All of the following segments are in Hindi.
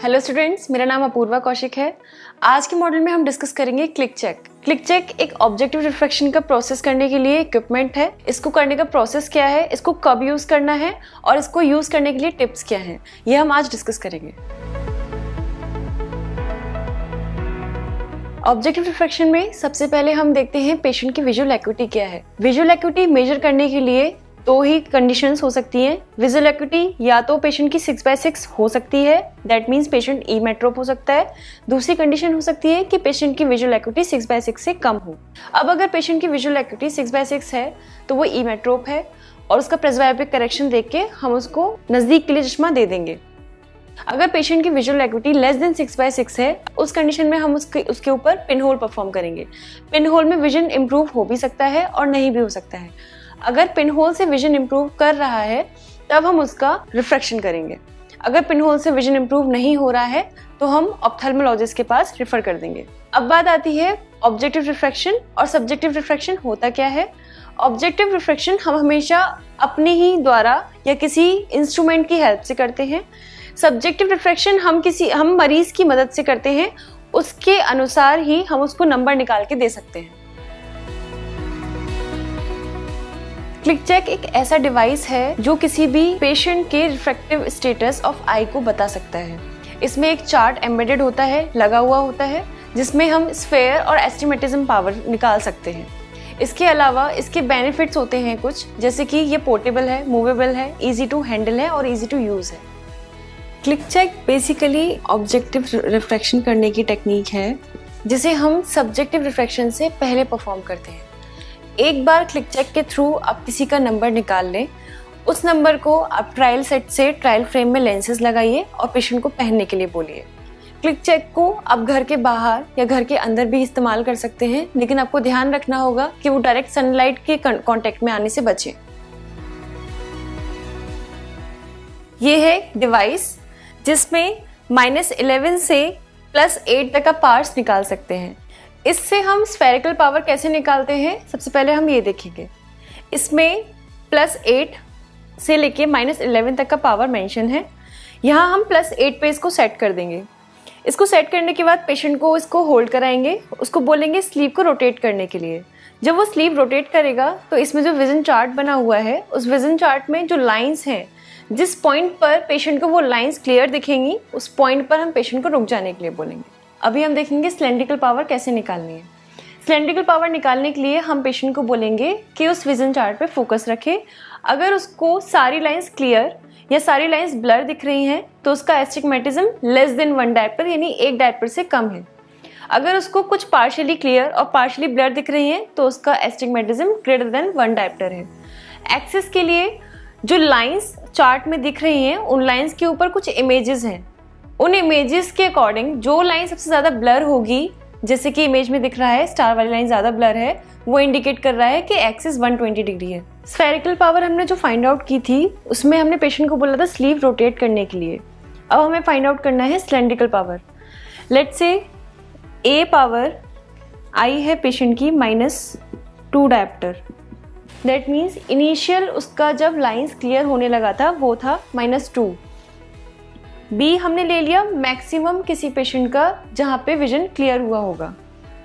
हेलो स्टूडेंट्स, मेरा नाम अपूर्वा कौशिक है। आज के मॉड्यूल में हम डिस्कस करेंगे क्लिक चेक। क्लिक चेक एक ऑब्जेक्टिव रिफ्रैक्शन का प्रोसेस करने के लिए इक्विपमेंट है। इसको करने का प्रोसेस क्या है, इसको कब यूज करना है और इसको यूज करने के लिए टिप्स क्या हैं, ये हम आज डिस्कस करेंगे। ऑब्जेक्टिव रिफ्रैक्शन में सबसे पहले हम देखते हैं पेशेंट की विजुअल एक्यूटी क्या है। विजुअल एक्यूटी मेजर करने के लिए दो ही कंडीशंस हो सकती हैं। विजुअल एक्यूटी या तो पेशेंट की 6/6 हो सकती है, that means patient emmetrope हो सकता है। दूसरी कंडीशन हो सकती है कि पेशेंट की विजुअल एक्यूटी 6/6 से कम हो। अब अगर पेशेंट की विजुअल एक्यूटी 6/6 है तो वो ई मेट्रोप है और उसका प्रेस्बायोपिक करेक्शन देख के हम उसको नजदीक के लिए चश्मा दे देंगे। अगर पेशेंट की विजुअल एक्यूटी लेस देन 6/6 है, उस कंडीशन में हम उसके ऊपर पिन होल परफॉर्म करेंगे। पिन होल में विजन इंप्रूव हो भी सकता है और नहीं भी हो सकता है। अगर पिन होल से विजन इंप्रूव कर रहा है तब हम उसका रिफ्रैक्शन करेंगे। अगर पिन होल से विजन इंप्रूव नहीं हो रहा है तो हम ऑप्थेल्मोलॉजिस्ट के पास रेफर कर देंगे। अब बात आती है ऑब्जेक्टिव रिफ्रैक्शन और सब्जेक्टिव रिफ्रैक्शन होता क्या है। ऑब्जेक्टिव रिफ्रैक्शन हम हमेशा अपने ही द्वारा या किसी इंस्ट्रूमेंट की हेल्प से करते हैं। सब्जेक्टिव रिफ्रैक्शन हम मरीज की मदद से करते हैं, उसके अनुसार ही हम उसको नंबर निकाल के दे सकते हैं। क्लिक चेक एक ऐसा डिवाइस है जो किसी भी पेशेंट के रिफ्रैक्टिव स्टेटस ऑफ आई को बता सकता है। इसमें एक चार्ट एम्बेडेड होता है, लगा हुआ होता है, जिसमें हम स्फेयर और एस्टिमेटिज्म पावर निकाल सकते हैं। इसके अलावा इसके बेनिफिट्स होते हैं कुछ, जैसे कि ये पोर्टेबल है, मूवेबल है, इजी टू हैंडल है और इजी टू यूज है। Click check basically objective refraction करने की टेक्निक है जिसे हम सब्जेक्टिव रिफ्रैक्शन से पहले परफॉर्म करते हैं। एक बार क्लिक चेक के थ्रू आप किसी का नंबर निकाल लें, उस नंबर को आप ट्रायल सेट से ट्रायल फ्रेम में लेंसेज लगाइए और पेशेंट को पहनने के लिए बोलिए। क्लिक चेक को आप घर के बाहर या घर के अंदर भी इस्तेमाल कर सकते हैं, लेकिन आपको ध्यान रखना होगा कि वो डायरेक्ट सनलाइट के कांटेक्ट में आने से बचें। ये है डिवाइस जिसमें -11 से +8 तक का पावर्स निकाल सकते हैं। इससे हम स्फेरिकल पावर कैसे निकालते हैं, सबसे पहले हम ये देखेंगे। इसमें +8 से लेके -11 तक का पावर मेंशन है। यहाँ हम +8 पे इसको सेट कर देंगे। इसको सेट करने के बाद पेशेंट को इसको होल्ड कराएंगे, उसको बोलेंगे स्लीव को रोटेट करने के लिए। जब वो स्लीव रोटेट करेगा तो इसमें जो विजन चार्ट बना हुआ है, उस विजन चार्ट में जो लाइंस हैं, जिस पॉइंट पर पेशेंट को वो लाइंस क्लियर दिखेंगी, उस पॉइंट पर हम पेशेंट को रुक जाने के लिए बोलेंगे। अभी हम देखेंगे सिलेंड्रिकल पावर कैसे निकालनी है। सिलेंड्रिकल पावर निकालने के लिए हम पेशेंट को बोलेंगे कि उस विजन चार्ट पे फोकस रखे। अगर उसको सारी लाइंस क्लियर या सारी लाइंस ब्लर दिख रही हैं तो उसका एस्टिग्मेटिज्म लेस देन 1 डायप्टर यानी 1 डायप्टर से कम है। अगर उसको कुछ पार्शियली क्लियर और पार्शियली ब्लर दिख रही हैं तो उसका एस्टिग्मेटिज्म ग्रेटर देन 1 डायप्टर है। एक्सिस के लिए जो लाइंस चार्ट में दिख रही हैं, उन लाइंस के ऊपर कुछ इमेजेस हैं। उन इमेजेस के अकॉर्डिंग जो लाइन सबसे ज़्यादा ब्लर होगी, जैसे कि इमेज में दिख रहा है स्टार वाली लाइन ज़्यादा ब्लर है, वो इंडिकेट कर रहा है कि एक्सिस 120 डिग्री है। स्फेरिकल पावर हमने जो फाइंड आउट की थी उसमें हमने पेशेंट को बोला था स्लीव रोटेट करने के लिए। अब हमें फाइंड आउट करना है cylindrical power. Let's say A power आई है पेशेंट की -2 डायप्टर। दैट मीन्स इनिशियल उसका जब लाइंस क्लियर होने लगा था वो था -2। बी हमने ले लिया मैक्सिमम किसी पेशेंट का जहां पे विजन क्लियर हुआ होगा।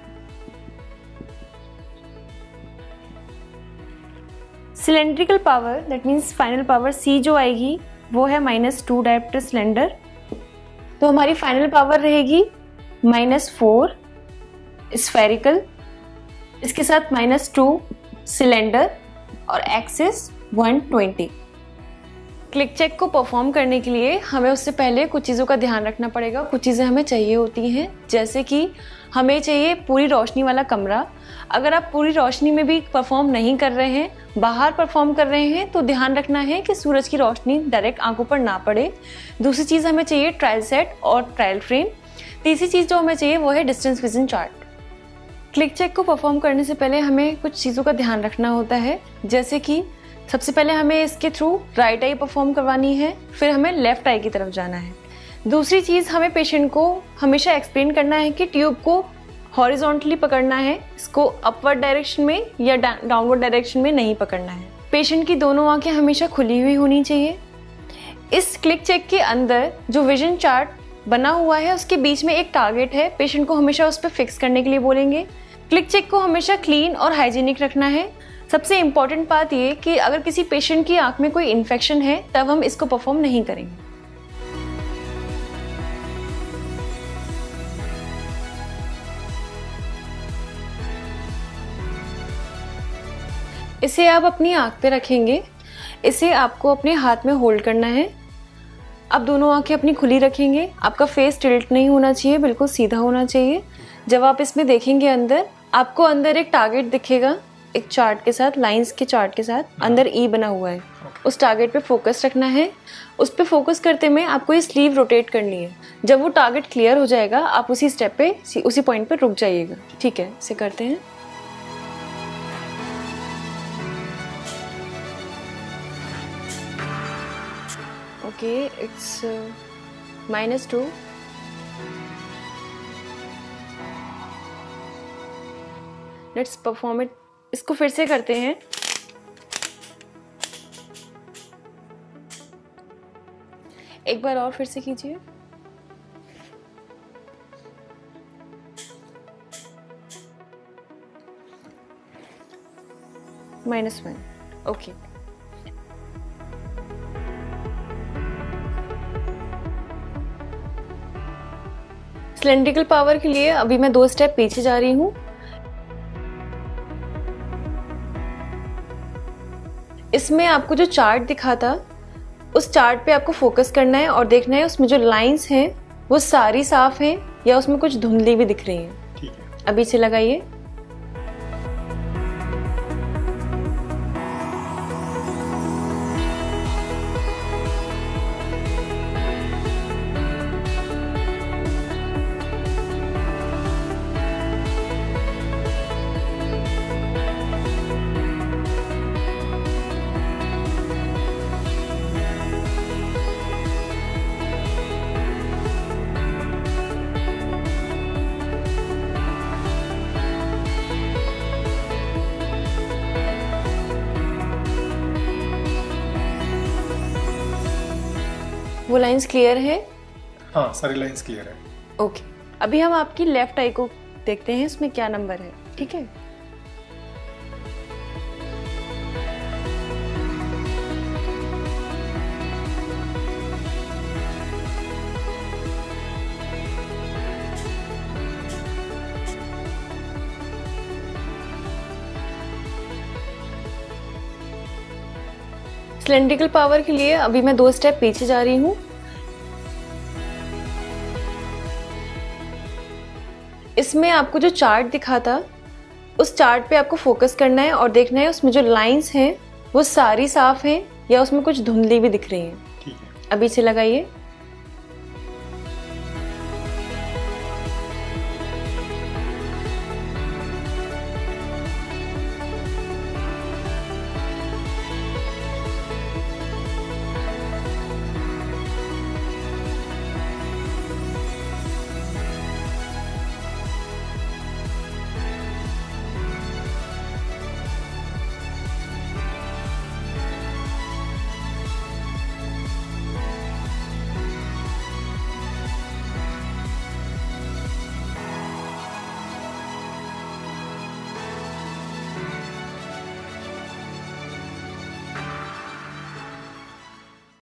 Cylindrical power that means final power सी जो आएगी वो है -2 डायप्टर सिलेंडर, तो हमारी फाइनल पावर रहेगी -4 स्फेरिकल, इसके साथ -2 सिलेंडर और एक्सिस 120। क्लिक चेक को परफॉर्म करने के लिए हमें उससे पहले कुछ चीज़ों का ध्यान रखना पड़ेगा। कुछ चीज़ें हमें चाहिए होती हैं, जैसे कि हमें चाहिए पूरी रोशनी वाला कमरा। अगर आप पूरी रोशनी में भी परफॉर्म नहीं कर रहे हैं, बाहर परफॉर्म कर रहे हैं, तो ध्यान रखना है कि सूरज की रोशनी डायरेक्ट आंखों पर ना पड़े। दूसरी चीज़ हमें चाहिए ट्रायल सेट और ट्रायल फ्रेम। तीसरी चीज़ जो हमें चाहिए वो है distance vision chart. Click check को परफॉर्म करने से पहले हमें कुछ चीज़ों का ध्यान रखना होता है, जैसे कि सबसे पहले हमें इसके थ्रू राइट आई परफॉर्म करवानी है, फिर हमें लेफ्ट आई की तरफ जाना है। दूसरी चीज़, हमें पेशेंट को हमेशा एक्सप्लेन करना है कि ट्यूब को हॉरिजॉन्टली पकड़ना है, इसको अपवर्ड डायरेक्शन में या डाउनवर्ड डायरेक्शन में नहीं पकड़ना है। पेशेंट की दोनों आंखें हमेशा खुली हुई होनी चाहिए। इस क्लिक चेक के अंदर जो विजन चार्ट बना हुआ है, उसके बीच में एक टारगेट है, पेशेंट को हमेशा उस पर फिक्स करने के लिए बोलेंगे। क्लिक चेक को हमेशा क्लीन और हाइजीनिक रखना है। सबसे इम्पॉर्टेंट बात ये कि अगर किसी पेशेंट की आंख में कोई इन्फेक्शन है तब हम इसको परफॉर्म नहीं करेंगे। इसे आप अपनी आंख पे रखेंगे। इसे आपको अपने हाथ में होल्ड करना है। आप दोनों आंखें अपनी खुली रखेंगे। आपका फेस टिल्ट नहीं होना चाहिए, बिल्कुल सीधा होना चाहिए। जब आप इसमें देखेंगे अंदर, आपको अंदर एक टारगेट दिखेगा, एक चार्ट के साथ, लाइंस के चार्ट के साथ अंदर ई बना हुआ है। उस टारगेट पे फोकस रखना है। उस पे फोकस करते में आपको ये स्लीव रोटेट करनी है। जब वो टारगेट क्लियर हो जाएगा आप उसी स्टेप पे, उसी पॉइंट पे रुक जाइएगा। ठीक है, इसे करते हैं। Okay, it's -2। Let's perform it. इसको फिर से करते हैं। एक बार और फिर से कीजिए। -1। ओके, सिलेंड्रिकल पावर के लिए अभी मैं 2 स्टेप पीछे जा रही हूँ। इसमें आपको जो चार्ट दिखा था उस चार्ट पे आपको फोकस करना है और देखना है उसमें जो लाइंस हैं वो सारी साफ हैं या उसमें कुछ धुंधली भी दिख रही हैं। ठीक है। अभी इसे लगाइए। वो लाइंस क्लियर है? हाँ, सारी लाइंस क्लियर है। ओके, अभी हम आपकी लेफ्ट आई को देखते हैं, इसमें क्या नंबर है। ठीक है, सिलेंड्रिकल पावर के लिए अभी मैं 2 स्टेप पीछे जा रही हूँ। इसमें आपको जो चार्ट दिखा था उस चार्ट पे आपको फोकस करना है और देखना है उसमें जो लाइंस हैं वो सारी साफ हैं या उसमें कुछ धुंधली भी दिख रही हैं। ठीक है। अभी इसे लगाइए।